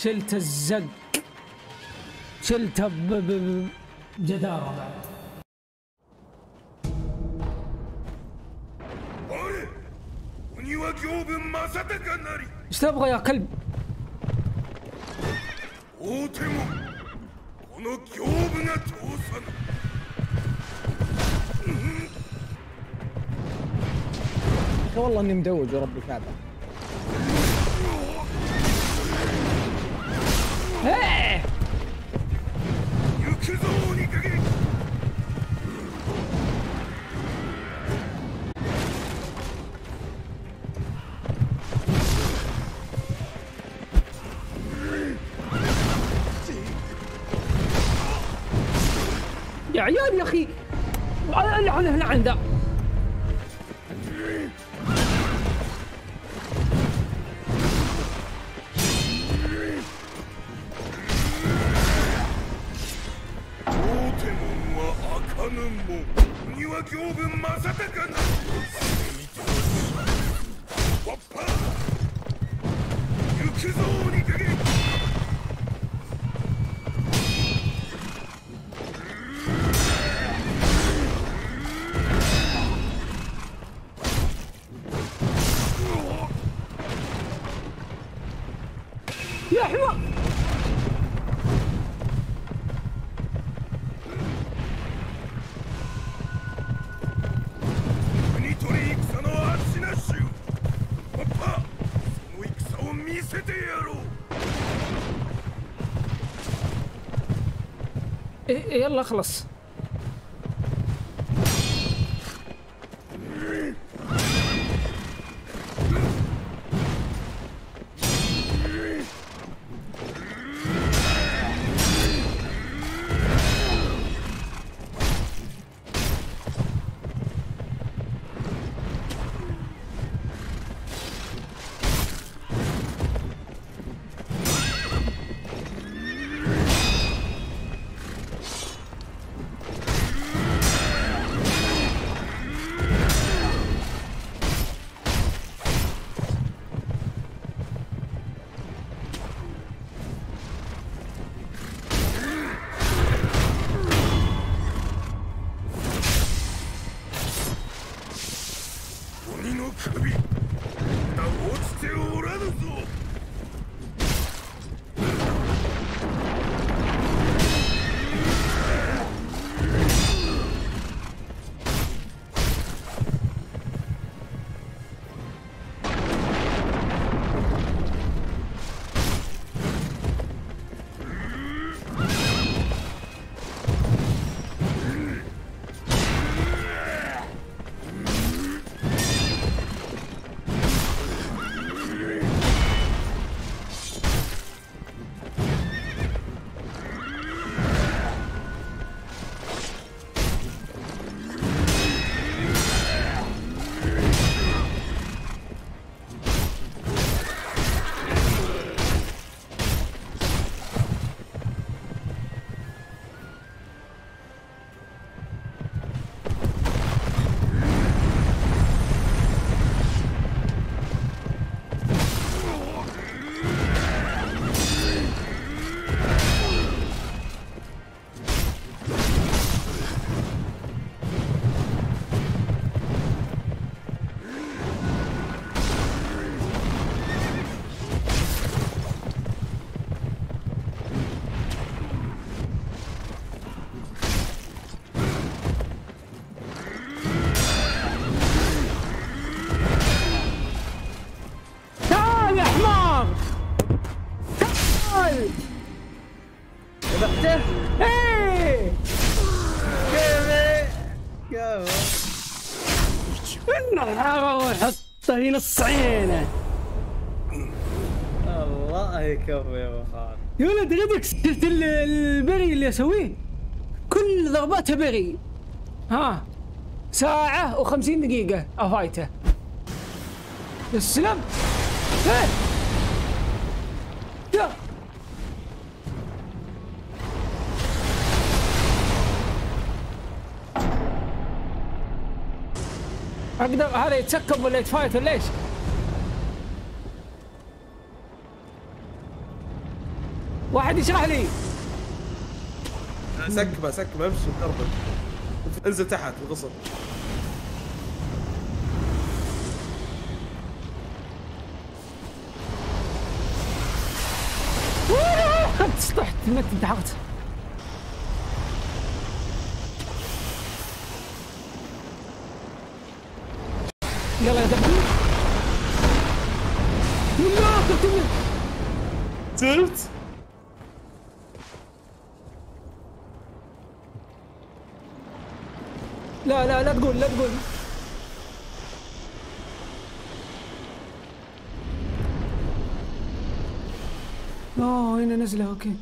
شلت الزق، شلته بجدارة بعد. ايش تبغى يا كلب؟ والله اني مدوج ورب الكعبة. ايه يا عيال يا اخي، لعن ذا. يا حمار يلا اخلص. حطه نص عينه. الله يكفي يا ابو خالد. يا ولد غدك، شفت البري اللي اسويه؟ كل ضرباتها بري. ها ساعة و50 دقيقة افايته. السلام. ايه يا اقدر هذا يتسكب ولا يتفايت ولا ايش؟ واحد يشرح لي. سكبه سكبه امشي مقربل. انزل تحت الغصن. طحت مت انتحرت. يلا يا دبي. لا قتلني. صرت لا تقول لا تقول. هنا نزله. اوكي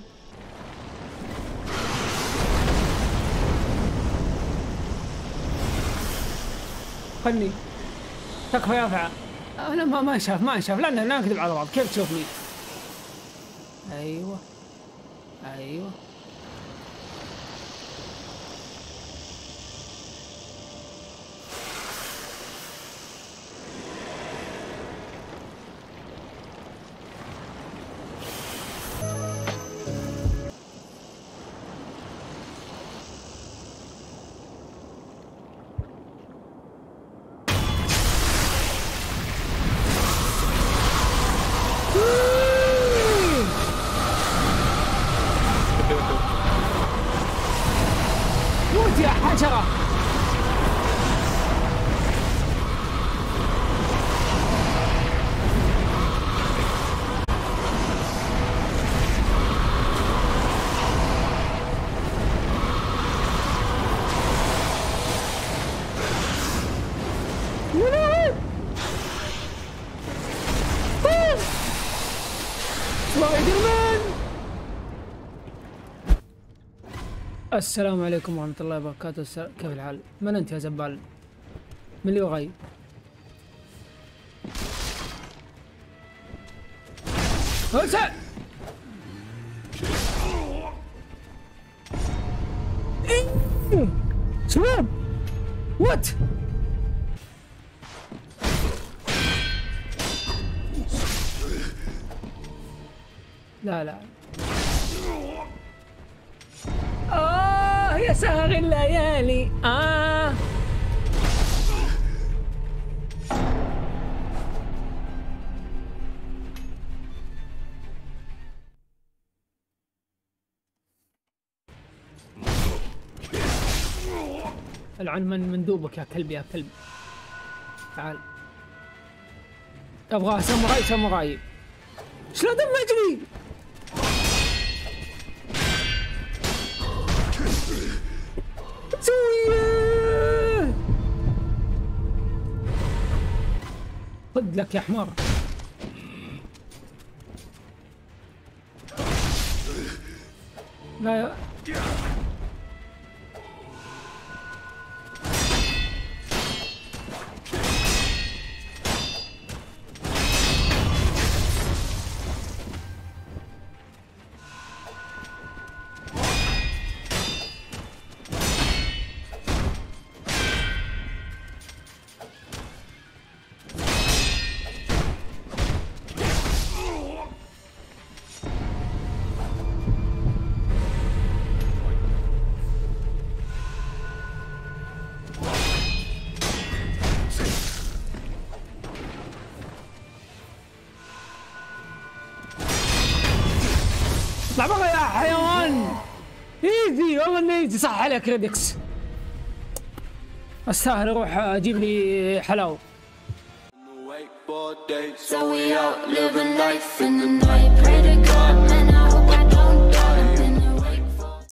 خلني تكفى يا فعل. انا ما شاف لا نكذب على بعض. كيف تشوفني؟ ايوه موت يا حشرة. سبايدر مان. السلام عليكم ورحمة الله وبركاته. كيف الحال؟ من أنت يا زبال؟ من اللي غايب؟ هسه شباب وات لا يا سهر الليالي. العن من مندوبك يا كلب يا كلب. تعال ابغى ساموراي. شلون دمجني؟ سويه خذ لك يا حمار. لا يا اطلع بقى يا حيوان. ايزي والله انه ايزي. صح عليك ريدكس. استاهل اروح اجيب لي حلاوه. So we out living life in the night.